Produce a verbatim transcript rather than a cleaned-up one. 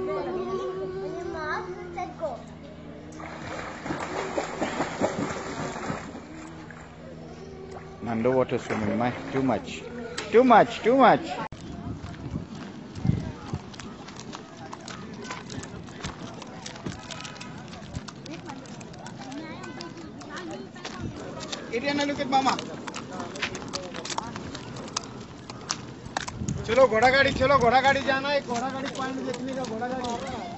Underwater swimming, my too much, too much, too much. Adriana, look at Mama. चलो घोड़ा गाड़ी, चलो घोड़ा गाड़ी जाना है, घोड़ा गाड़ी पॉइंट देखने का, घोड़ा गाड़ी